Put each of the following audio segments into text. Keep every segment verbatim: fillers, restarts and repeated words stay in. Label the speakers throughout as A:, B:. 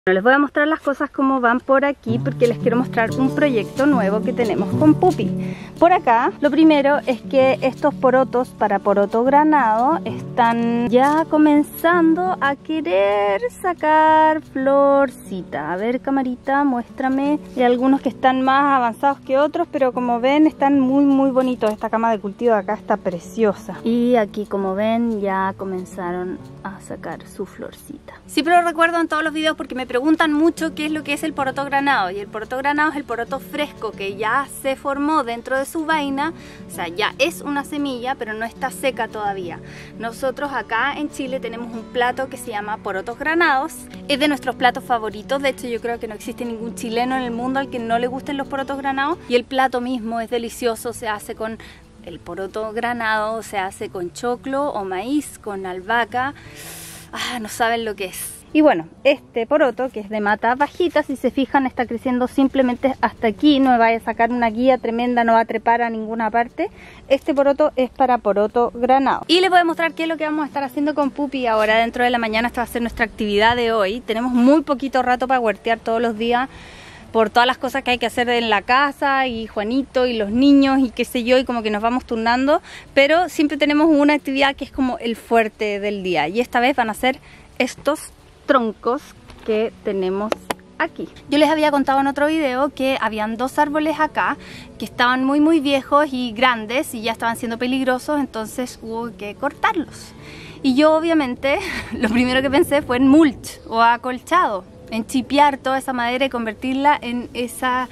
A: Bueno, les voy a mostrar las cosas como van por aquí porque les quiero mostrar un proyecto nuevo que tenemos con Pupi. Por acá, lo primero es que estos porotos para poroto granado están ya comenzando a querer sacar florcita. A ver, camarita, muéstrame. Hay algunos que están más avanzados que otros, pero como ven están muy muy bonitos. Esta cama de cultivo de acá está preciosa. Y aquí, como ven, ya comenzaron a sacar su florcita. Siempre lo recuerdo en todos los videos porque me preguntan mucho qué es lo que es el poroto granado. Y el poroto granado es el poroto fresco que ya se formó dentro de su vaina. O sea, ya es una semilla, pero no está seca todavía. Nosotros acá en Chile tenemos un plato que se llama porotos granados. Es de nuestros platos favoritos. De hecho, yo creo que no existe ningún chileno en el mundo al que no le gusten los porotos granados. Y el plato mismo es delicioso. Se hace con el poroto granado, se hace con choclo o maíz, con albahaca. Ah, no saben lo que es. Y bueno, este poroto, que es de mata bajita, si se fijan está creciendo simplemente hasta aquí. No me vaya a sacar una guía tremenda, no va a trepar a ninguna parte. Este poroto es para poroto granado. Y les voy a mostrar qué es lo que vamos a estar haciendo con Pupi ahora dentro de la mañana. Esta va a ser nuestra actividad de hoy. Tenemos muy poquito rato para huertear todos los días por todas las cosas que hay que hacer en la casa, y Juanito y los niños y qué sé yo, y como que nos vamos turnando, pero siempre tenemos una actividad que es como el fuerte del día, y esta vez van a ser estos troncos que tenemos aquí. Yo les había contado en otro video que habían dos árboles acá que estaban muy muy viejos y grandes y ya estaban siendo peligrosos, entonces hubo que cortarlos. Y yo obviamente lo primero que pensé fue en mulch o acolchado, en chipear toda esa madera y convertirla en esa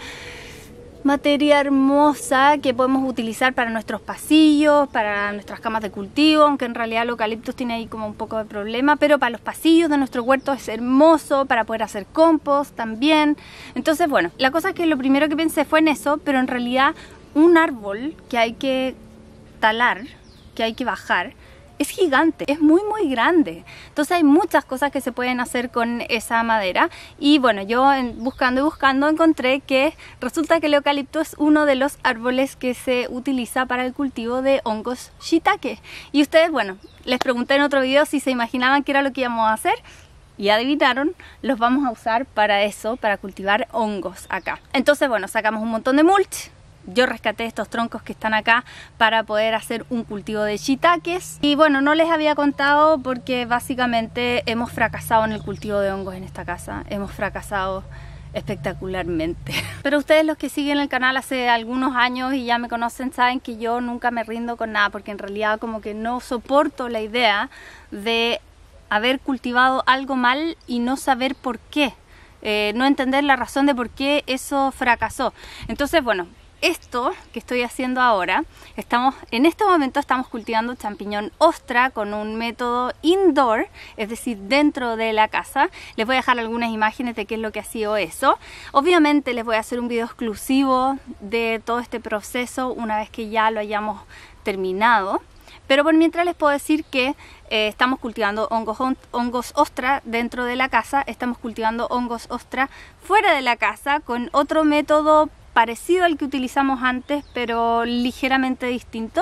A: materia hermosa que podemos utilizar para nuestros pasillos, para nuestras camas de cultivo, aunque en realidad el eucaliptus tiene ahí como un poco de problema, pero para los pasillos de nuestro huerto es hermoso, para poder hacer compost también. Entonces bueno, la cosa es que lo primero que pensé fue en eso, pero en realidad un árbol que hay que talar, que hay que bajar, es gigante, es muy muy grande. Entonces hay muchas cosas que se pueden hacer con esa madera. Y bueno, yo en, buscando y buscando encontré que resulta que el eucalipto es uno de los árboles que se utiliza para el cultivo de hongos shiitake. Y ustedes, bueno, les pregunté en otro video si se imaginaban qué era lo que íbamos a hacer. Y adivinaron, los vamos a usar para eso, para cultivar hongos acá. Entonces bueno, sacamos un montón de mulch. Yo rescaté estos troncos que están acá para poder hacer un cultivo de shiitakes. Y bueno, no les había contado porque básicamente hemos fracasado en el cultivo de hongos en esta casa. Hemos fracasado espectacularmente. Pero ustedes, los que siguen el canal hace algunos años y ya me conocen, saben que yo nunca me rindo con nada, porque en realidad como que no soporto la idea de haber cultivado algo mal y no saber por qué. Eh, no entender la razón de por qué eso fracasó. Entonces bueno, esto que estoy haciendo ahora, estamos en este momento estamos cultivando champiñón ostra con un método indoor, es decir, dentro de la casa. Les voy a dejar algunas imágenes de qué es lo que ha sido eso. Obviamente les voy a hacer un video exclusivo de todo este proceso una vez que ya lo hayamos terminado. Pero por mientras les puedo decir que eh, estamos cultivando hongos, hongos ostra dentro de la casa, estamos cultivando hongos ostra fuera de la casa con otro método parecido al que utilizamos antes, pero ligeramente distinto.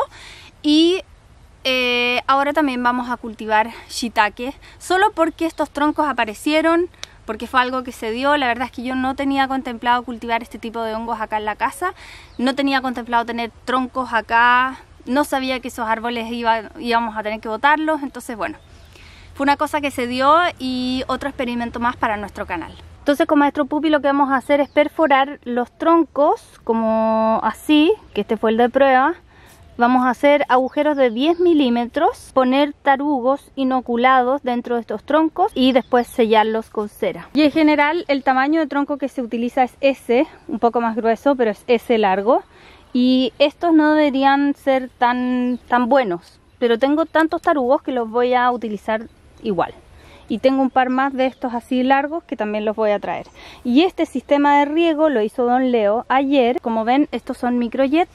A: Y eh, ahora también vamos a cultivar shiitake, solo porque estos troncos aparecieron, porque fue algo que se dio. La verdad es que yo no tenía contemplado cultivar este tipo de hongos acá en la casa, no tenía contemplado tener troncos acá, no sabía que esos árboles iba, íbamos a tener que botarlos. Entonces bueno, fue una cosa que se dio y otro experimento más para nuestro canal. Entonces con Maestro Pupi lo que vamos a hacer es perforar los troncos como así, que este fue el de prueba. Vamos a hacer agujeros de diez milímetros, poner tarugos inoculados dentro de estos troncos y después sellarlos con cera. Y en general el tamaño de tronco que se utiliza es ese, un poco más grueso, pero es ese largo. Y estos no deberían ser tan, tan buenos, pero tengo tantos tarugos que los voy a utilizar igual. Y tengo un par más de estos así largos que también los voy a traer. Y este sistema de riego lo hizo Don Leo ayer. Como ven, estos son microjet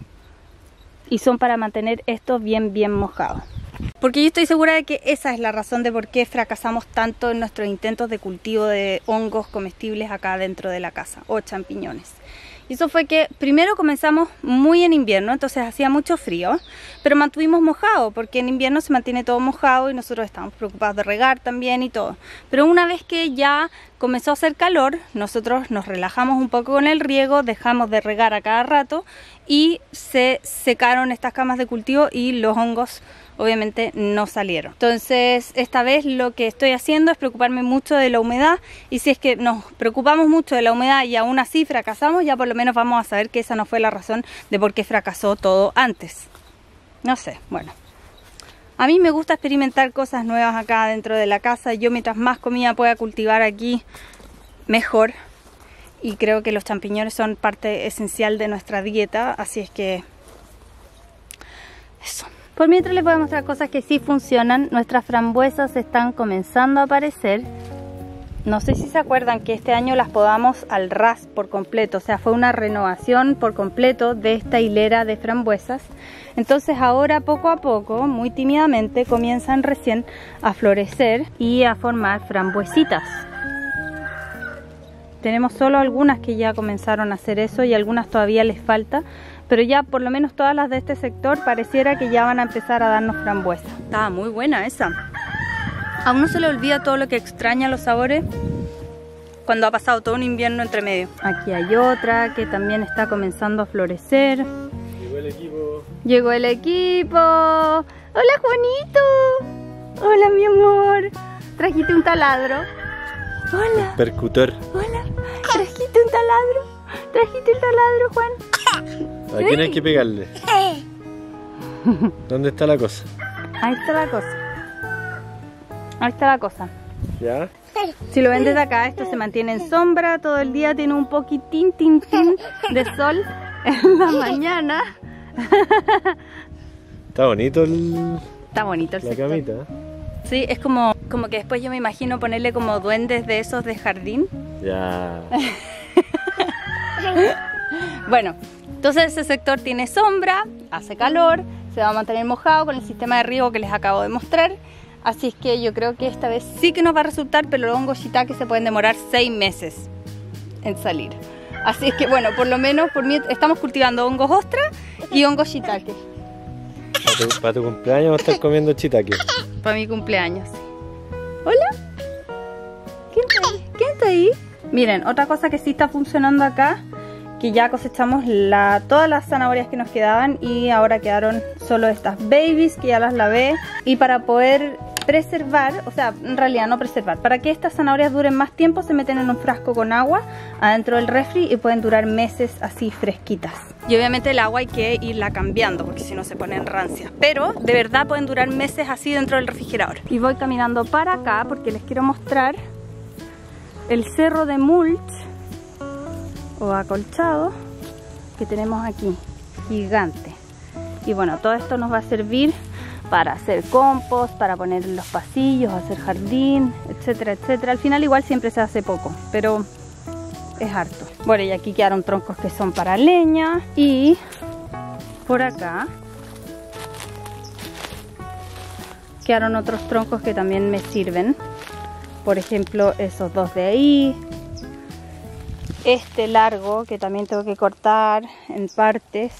A: y son para mantener estos bien bien mojados. Porque yo estoy segura de que esa es la razón de por qué fracasamos tanto en nuestros intentos de cultivo de hongos comestibles acá dentro de la casa, o champiñones. Y eso fue que primero comenzamos muy en invierno, entonces hacía mucho frío, pero mantuvimos mojado, porque en invierno se mantiene todo mojado y nosotros estábamos preocupados de regar también y todo. Pero una vez que ya comenzó a hacer calor, nosotros nos relajamos un poco con el riego, dejamos de regar a cada rato y se secaron estas camas de cultivo y los hongos obviamente no salieron. Entonces esta vez lo que estoy haciendo es preocuparme mucho de la humedad, y si es que nos preocupamos mucho de la humedad y aún así fracasamos, ya por lo menos vamos a saber que esa no fue la razón de por qué fracasó todo antes. No sé, bueno. A mí me gusta experimentar cosas nuevas acá dentro de la casa. Yo mientras más comida pueda cultivar aquí, mejor. Y creo que los champiñones son parte esencial de nuestra dieta, así es que eso. Por mientras les voy a mostrar cosas que sí funcionan. Nuestras frambuesas están comenzando a aparecer. No sé si se acuerdan que este año las podamos al ras por completo. O sea, fue una renovación por completo de esta hilera de frambuesas. Entonces ahora poco a poco, muy tímidamente, comienzan recién a florecer y a formar frambuesitas. Tenemos solo algunas que ya comenzaron a hacer eso y algunas todavía les falta. Pero ya por lo menos todas las de este sector pareciera que ya van a empezar a darnos frambuesa. Estaba muy buena esa. A uno se le olvida todo lo que extraña los sabores cuando ha pasado todo un invierno entre medio. Aquí hay otra que también está comenzando a florecer.
B: Llegó el equipo.
A: Llegó el equipo. Hola Juanito. Hola mi amor. Trajiste un taladro. Hola.
B: Percutor.
A: Hola. Trajiste un taladro. Trajiste el taladro, Juan.
B: ¿A quién hay que pegarle? ¿Dónde está la cosa?
A: Ahí está la cosa. Ahí está la cosa.
B: ¿Ya?
A: Si lo ven desde acá, esto se mantiene en sombra todo el día, tiene un poquitín, tin, tin de sol en la mañana.
B: Está bonito el...
A: Está bonito el
B: la
A: sector.
B: camita.
A: Sí, es como, como que después yo me imagino ponerle como duendes de esos de jardín.
B: Ya.
A: Bueno, entonces ese sector tiene sombra, hace calor, se va a mantener mojado con el sistema de riego que les acabo de mostrar. Así es que yo creo que esta vez sí que nos va a resultar, pero los hongos shiitake se pueden demorar seis meses en salir. Así es que bueno, por lo menos por mí estamos cultivando hongos ostra y hongos shiitake.
B: Para tu, para tu cumpleaños vas a estar comiendo shiitake.
A: Para mi cumpleaños. Hola. ¿Quién está ahí? ¿Quién está ahí? Miren, otra cosa que sí está funcionando acá, que ya cosechamos la, todas las zanahorias que nos quedaban y ahora quedaron solo estas babies que ya las lavé. Y para poder preservar, o sea, en realidad no preservar, para que estas zanahorias duren más tiempo se meten en un frasco con agua adentro del refri y pueden durar meses así fresquitas. Y obviamente el agua hay que irla cambiando porque si no se ponen rancias, pero de verdad pueden durar meses así dentro del refrigerador. Y voy caminando para acá porque les quiero mostrar el cerro de mulch o acolchado que tenemos aquí, gigante. Y bueno, todo esto nos va a servir para hacer compost, para poner en los pasillos, hacer jardín, etcétera, etcétera. Al final igual siempre se hace poco, pero es harto. Bueno, y aquí quedaron troncos que son para leña. Y por acá quedaron otros troncos que también me sirven. Por ejemplo, esos dos de ahí. Este largo que también tengo que cortar en partes.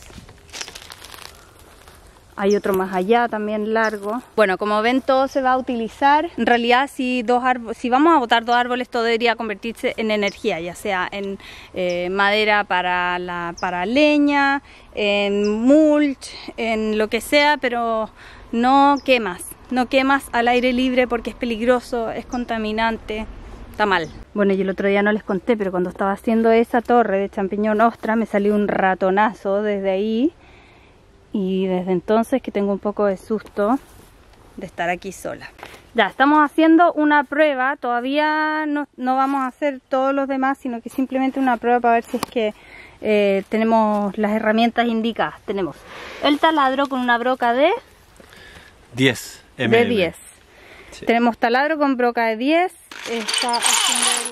A: Hay otro más allá también largo. Bueno, como ven, todo se va a utilizar. En realidad, si, dos si vamos a botar dos árboles, todo debería convertirse en energía, ya sea en eh, madera para, la, para leña, en mulch, en lo que sea, pero no quemas. No quemas al aire libre porque es peligroso, es contaminante, está mal. Bueno, y el otro día no les conté, pero cuando estaba haciendo esa torre de champiñón ostra, me salió un ratonazo desde ahí. Y desde entonces que tengo un poco de susto de estar aquí sola. Ya, estamos haciendo una prueba. Todavía no, no vamos a hacer todos los demás, sino que simplemente una prueba para ver si es que eh, tenemos las herramientas indicadas. Tenemos el taladro con una broca de
B: diez
A: de
B: mililitros.
A: diez. Sí. Tenemos taladro con broca de diez. Está haciendo el...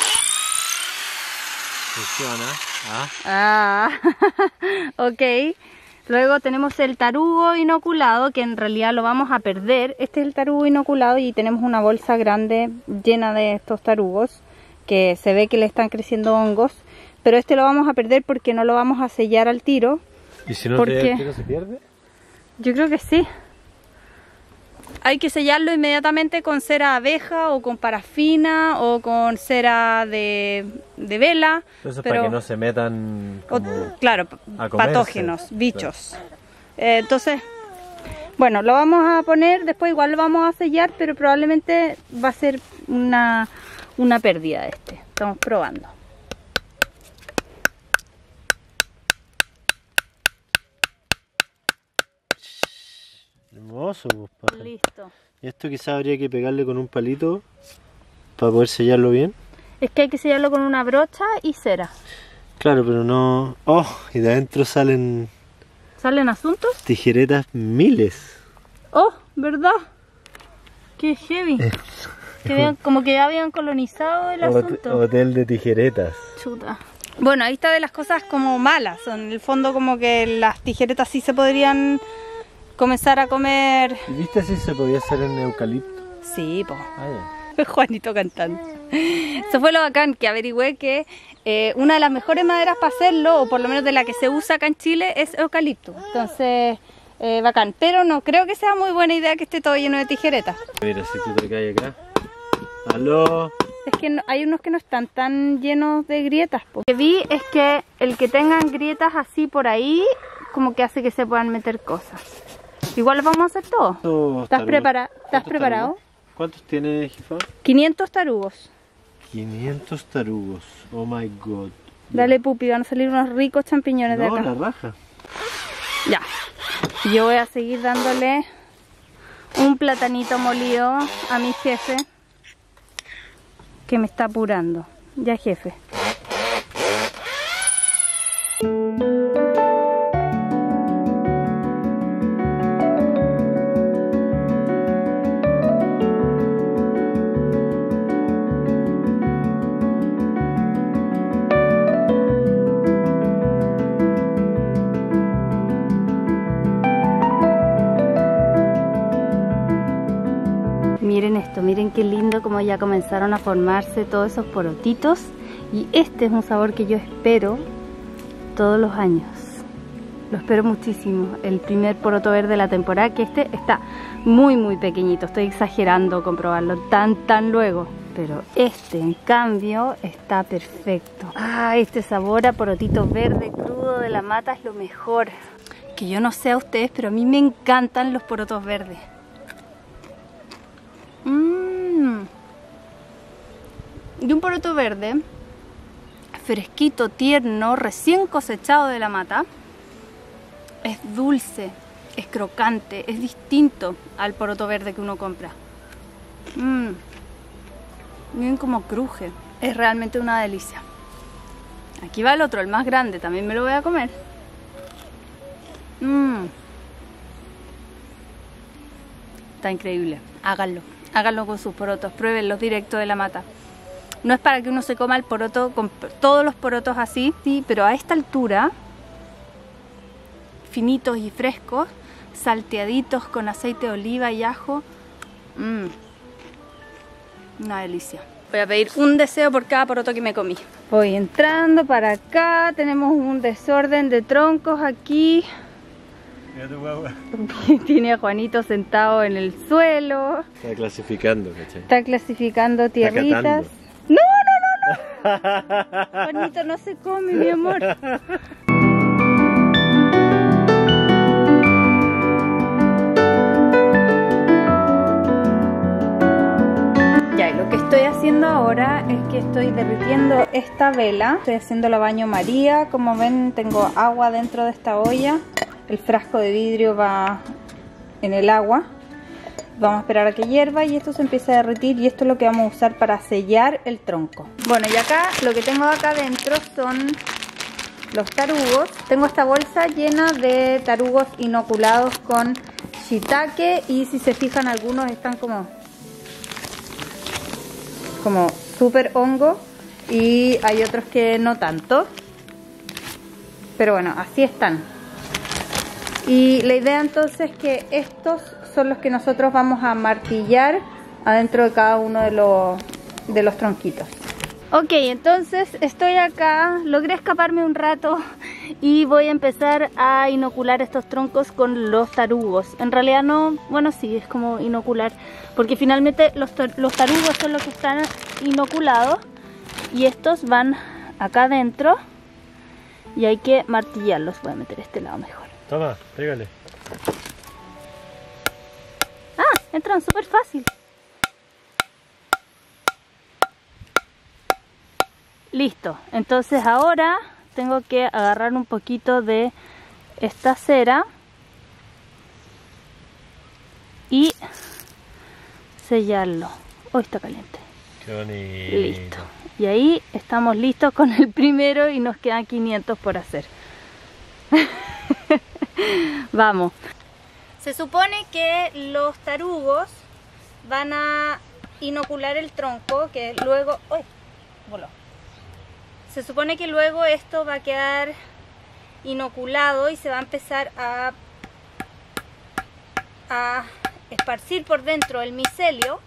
B: Funciona. Ah,
A: ah. Ok. Luego tenemos el tarugo inoculado, que en realidad lo vamos a perder. Este es el tarugo inoculado y tenemos una bolsa grande llena de estos tarugos, que se ve que le están creciendo hongos. pero este lo vamos a perder porque no lo vamos a sellar al tiro.
B: ¿Y si no
A: porque...
B: se, tiro, se pierde?
A: Yo creo que sí. Hay que sellarlo inmediatamente con cera de abeja o con parafina o con cera de, de vela.
B: Eso es
A: pero,
B: para que no se metan como
A: o, claro,
B: a comerse,
A: patógenos, bichos. Claro. Eh, entonces, bueno, lo vamos a poner, después igual lo vamos a sellar, pero probablemente va a ser una, una pérdida este. Estamos probando.
B: Hermoso, pues,
A: listo.
B: Y esto quizás habría que pegarle con un palito para poder sellarlo bien.
A: Es que hay que sellarlo con una brocha y cera.
B: Claro, pero no... ¡Oh! Y de adentro salen...
A: ¿Salen asuntos?
B: Tijeretas miles.
A: ¡Oh! ¿Verdad? ¡Qué heavy! Que vean, como que ya habían colonizado el asunto.
B: Hotel de tijeretas.
A: Chuta. Bueno, ahí está de las cosas como malas. En el fondo como que las tijeretas sí se podrían comenzar a comer.
B: ¿Viste si se podía hacer en eucalipto?
A: Sí, po.
B: Ah, ya.
A: Juanito cantando. Eso fue lo bacán, que averigüé que eh, una de las mejores maderas para hacerlo, o por lo menos de la que se usa acá en Chile, es eucalipto. Entonces, eh, bacán. Pero no creo que sea muy buena idea que esté todo lleno de tijeretas.
B: Mira, si tú te caes acá. ¡Aló!
A: Es que no, hay unos que no están tan llenos de grietas. Po. Lo que vi es que el que tengan grietas así por ahí, como que hace que se puedan meter cosas. Igual lo vamos a hacer todo. ¿Estás, prepara ¿Estás preparado?
B: Tarugos? ¿Cuántos tiene, jefa?
A: quinientos tarugos.
B: quinientos tarugos. Oh my god.
A: Dale, pupi, van a salir unos ricos champiñones
B: no,
A: de acá.
B: La raja.
A: Ya. Yo voy a seguir dándole un platanito molido a mi jefe, que me está apurando. Ya, jefe. Miren esto, miren qué lindo como ya comenzaron a formarse todos esos porotitos. Y este es un sabor que yo espero todos los años. Lo espero muchísimo. El primer poroto verde de la temporada, que este está muy muy pequeñito. Estoy exagerando con probarlo tan tan luego. Pero este en cambio está perfecto. Ah, este sabor a porotito verde crudo de la mata es lo mejor. Que yo no sé a ustedes, pero a mí me encantan los porotos verdes. Mmm. Y un poroto verde, fresquito, tierno, recién cosechado de la mata, es dulce, es crocante, es distinto al poroto verde que uno compra. Mmm. Miren cómo cruje, es realmente una delicia. Aquí va el otro, el más grande, también me lo voy a comer. Mmm. Está increíble, háganlo. Háganlo con sus porotos, pruébenlos directo de la mata. No es para que uno se coma el poroto con todos los porotos así, sí, pero a esta altura, finitos y frescos, salteaditos con aceite de oliva y ajo. Mmm, una delicia. Voy a pedir un deseo por cada poroto que me comí. Voy entrando para acá, tenemos un desorden de troncos aquí. Tiene a Juanito sentado en el suelo.
B: Está clasificando, ¿cachai?
A: Está clasificando tierritas.
B: Está
A: no, no, no, no. Juanito no se come, mi amor. Ya, y lo que estoy haciendo ahora es que estoy derritiendo esta vela. Estoy haciendo la baño María. Como ven, tengo agua dentro de esta olla. El frasco de vidrio va en el agua. Vamos a esperar a que hierva y esto se empieza a derretir, y esto es lo que vamos a usar para sellar el tronco. Bueno, y acá lo que tengo acá adentro son los tarugos. Tengo esta bolsa llena de tarugos inoculados con shiitake, y si se fijan algunos están como como súper hongo y hay otros que no tanto. Pero bueno, así están. Y la idea entonces es que estos son los que nosotros vamos a martillar adentro de cada uno de los, de los tronquitos. Ok, entonces estoy acá, logré escaparme un rato y voy a empezar a inocular estos troncos con los tarugos. En realidad no, bueno sí, es como inocular, porque finalmente los, los tarugos son los que están inoculados y estos van acá adentro y hay que martillarlos. Voy a meter este lado mejor.
B: Toma, pégale.
A: Ah, entran súper fácil. Listo, entonces ahora tengo que agarrar un poquito de esta cera y sellarlo. Oh, está caliente.
B: Qué bonito.
A: Listo. Y ahí estamos listos con el primero y nos quedan quinientos por hacer. Vamos. Se supone que los tarugos van a inocular el tronco, que luego... ¡Uy! Voló. Se supone que luego esto va a quedar inoculado y se va a empezar a, a esparcir por dentro el micelio.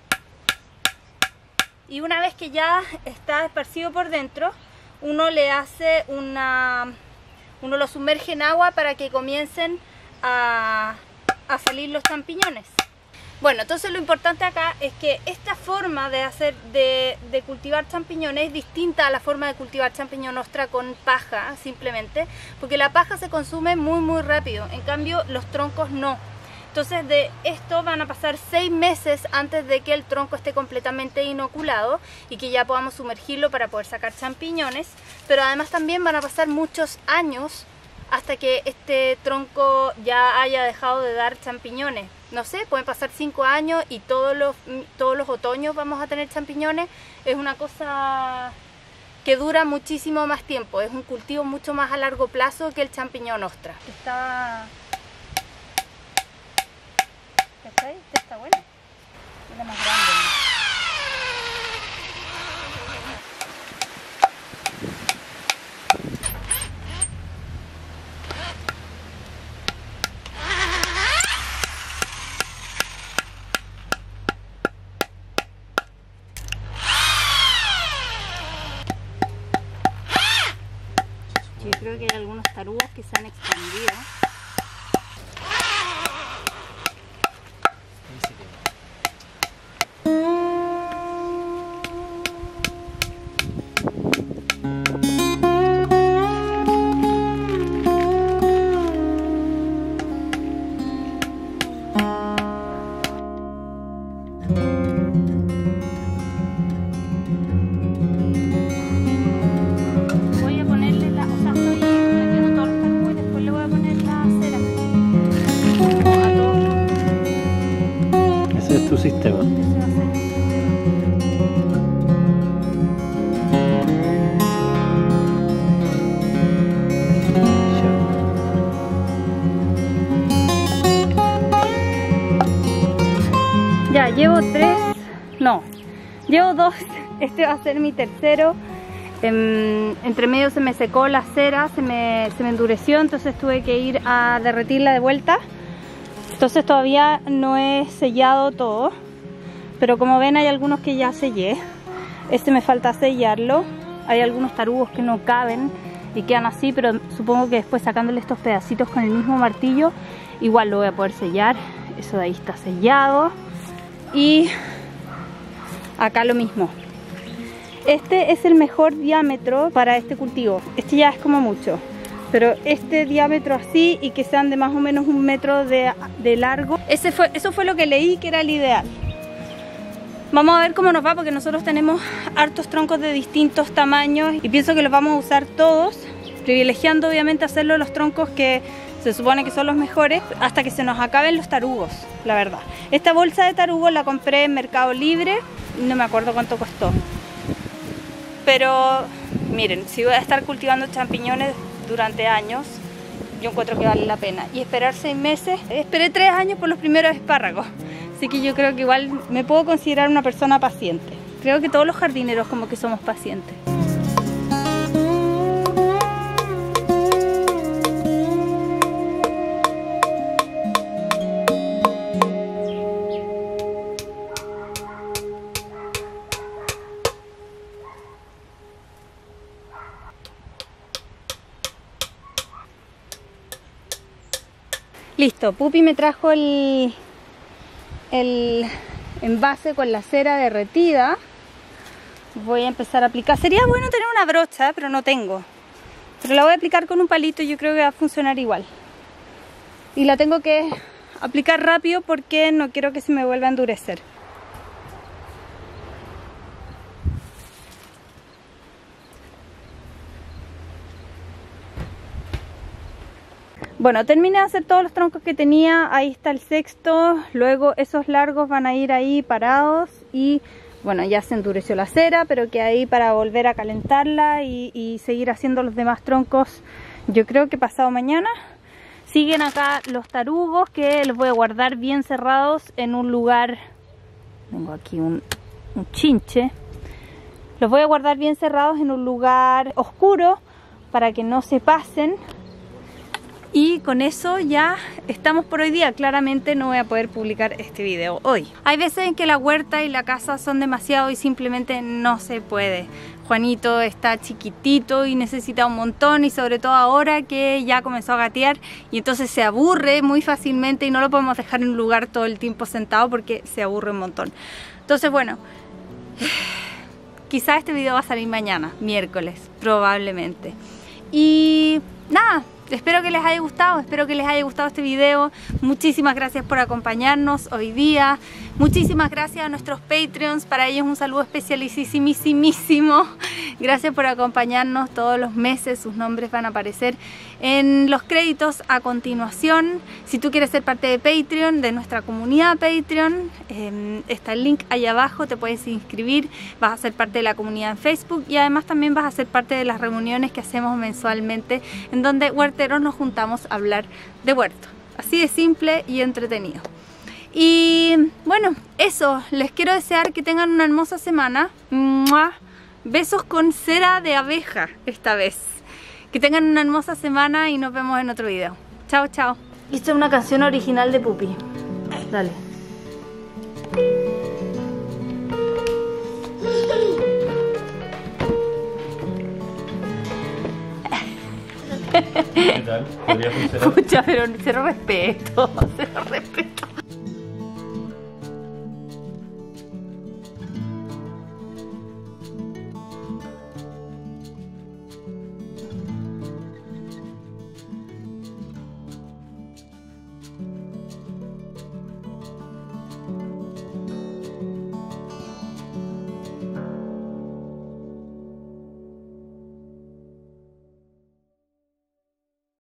A: Y una vez que ya está esparcido por dentro, uno le hace una... uno lo sumerge en agua para que comiencen a, a salir los champiñones. Bueno, entonces lo importante acá es que esta forma de hacer de, de cultivar champiñones es distinta a la forma de cultivar champiñón ostra con paja, simplemente, porque la paja se consume muy muy rápido, en cambio los troncos no. Entonces de esto van a pasar seis meses antes de que el tronco esté completamente inoculado y que ya podamos sumergirlo para poder sacar champiñones, pero además también van a pasar muchos años hasta que este tronco ya haya dejado de dar champiñones. No sé, pueden pasar cinco años y todos los, todos los otoños vamos a tener champiñones. Es una cosa que dura muchísimo más tiempo, es un cultivo mucho más a largo plazo que el champiñón ostra. Está... ¿Está ahí? Este está bueno. Era más grande, ¿no? Yo creo que hay algunos tarugos que se han expandido.
B: Tu sistema.
A: Ya, llevo tres, no, llevo dos, este va a ser mi tercero. En, entre medio se me secó la cera, se me, se me endureció, entonces tuve que ir a derretirla de vuelta. Entonces todavía no he sellado todo, pero como ven hay algunos que ya sellé. Este me falta sellarlo. Hay algunos tarugos que no caben y quedan así, pero supongo que después sacándole estos pedacitos con el mismo martillo igual lo voy a poder sellar. Eso de ahí está sellado. Y acá lo mismo. Este es el mejor diámetro para este cultivo. Este ya es como mucho, pero este diámetro así y que sean de más o menos un metro de, de largo, ese fue, eso fue lo que leí que era el ideal. Vamos a ver cómo nos va, porque nosotros tenemos hartos troncos de distintos tamaños y pienso que los vamos a usar todos, privilegiando obviamente hacerlo los troncos que se supone que son los mejores hasta que se nos acaben los tarugos, la verdad. Esta bolsa de tarugos la compré en Mercado Libre y no me acuerdo cuánto costó. Pero miren, si voy a estar cultivando champiñones durante años, yo encuentro que vale la pena. Y esperar seis meses, esperé tres años por los primeros espárragos. Así que yo creo que igual me puedo considerar una persona paciente. Creo que todos los jardineros como que somos pacientes. Listo, Pupi me trajo el, el envase con la cera derretida. Voy a empezar a aplicar. Sería bueno tener una brocha, pero no tengo. Pero la voy a aplicar con un palito y yo creo que va a funcionar igual. Y la tengo que aplicar rápido porque no quiero que se me vuelva a endurecer. Bueno, terminé de hacer todos los troncos que tenía. Ahí está el sexto. Luego esos largos van a ir ahí parados. Y bueno, ya se endureció la cera, pero que ahí para volver a calentarla y, y seguir haciendo los demás troncos, yo creo que pasado mañana. Siguen acá los tarugos que los voy a guardar bien cerrados en un lugar. Tengo aquí un, un chinche. Los voy a guardar bien cerrados en un lugar oscuro para que no se pasen. Y con eso ya estamos por hoy día. Claramente no voy a poder publicar este video hoy. Hay veces en que la huerta y la casa son demasiado y simplemente no se puede. Juanito está chiquitito y necesita un montón, y sobre todo ahora que ya comenzó a gatear y entonces se aburre muy fácilmente y no lo podemos dejar en un lugar todo el tiempo sentado porque se aburre un montón. Entonces bueno, quizá este video va a salir mañana, miércoles, probablemente. Y nada, espero que les haya gustado, espero que les haya gustado este video. Muchísimas gracias por acompañarnos hoy día. Muchísimas gracias a nuestros Patreons, para ellos un saludo especialísimo. Gracias por acompañarnos todos los meses, sus nombres van a aparecer en los créditos a continuación. Si tú quieres ser parte de Patreon, de nuestra comunidad Patreon, eh, está el link ahí abajo, te puedes inscribir, vas a ser parte de la comunidad en Facebook y además también vas a ser parte de las reuniones que hacemos mensualmente en donde huerteros nos juntamos a hablar de huerto. Así de simple y entretenido. Y bueno, eso, les quiero desear que tengan una hermosa semana. ¡Mua! Besos con cera de abeja esta vez. Que tengan una hermosa semana y nos vemos en otro video. Chao, chao. Esta es una canción original de Pupi. Dale.
B: ¿Qué tal? ¿Podría funcionar?
A: Pucha, pero cero respeto, cero respeto.